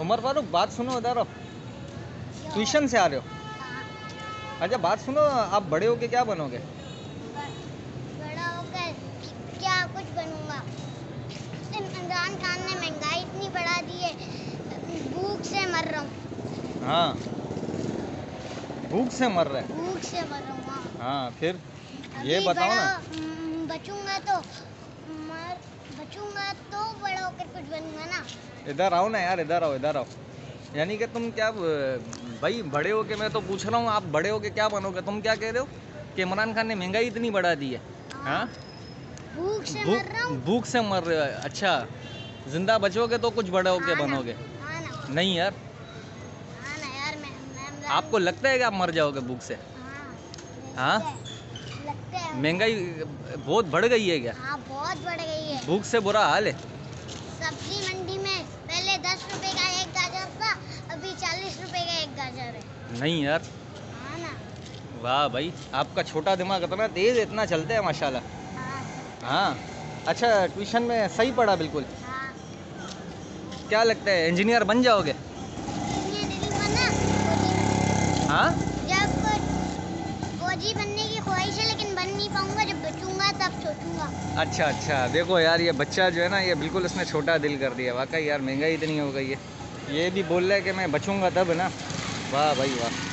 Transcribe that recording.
उमर फारूक बात सुनो, इधर आओ। ट्यूशन से आ रहे हो? अच्छा बात सुनो, आप बड़े होके क्या बनोगे? बड़ा होकर क्या कुछ बनूंगा। इमरान खान ने महंगाई इतनी बढ़ा दी है, भूख से मर रहा हूँ। हाँ, भूख से मर रहे हैं? भूख से मर रहा हूँ। हाँ फिर ये बताओ ना। बचूंगा तो बड़ा होकर कुछ बनूंगा ना। इधर आओ ना यार, इधर आओ, इधर आओ। यानी कि तुम क्या भाई बड़े हो के, मैं तो पूछ रहा हूँ आप बड़े हो के क्या बनोगे? तुम क्या कह रहे हो कि इमरान खान ने महंगाई इतनी बढ़ा दी है? हाँ, भूख से मर रहा हूँ। भूख से मर रहे हो? अच्छा, जिंदा बचोगे तो कुछ बड़े होके बनोगे? नहीं यार, मैं आपको लगता है कि आप मर जाओगे भूख से? हाँ, लगता है। महंगाई बहुत बढ़ गई है क्या? हाँ, बहुत बढ़ गई है। भूख से बुरा हाल है। सब्जी मंडी में पहले 10 रुपए का एक गाजर था, अभी 40 रुपए का एक गाजर है। नहीं यार। हाँ ना। वाह भाई, आपका छोटा दिमाग इतना तेज, इतना चलते है माशाल्लाह। हाँ, अच्छा ट्यूशन में सही पढ़ा बिल्कुल? हाँ। क्या लगता है इंजीनियर बन जाओगे? हाँ, जब फौजी बनने की ख्वाहिश है, लेकिन बन नहीं पाऊंगा। जब बचूंगा तब सोचूंगा। अच्छा अच्छा, देखो यार ये बच्चा जो है ना, ये बिल्कुल इसने छोटा दिल कर दिया। वाकई यार महंगाई इतनी हो गई है, ये भी बोल रहा है कि मैं बचूंगा तब ना। वाह भाई वाह।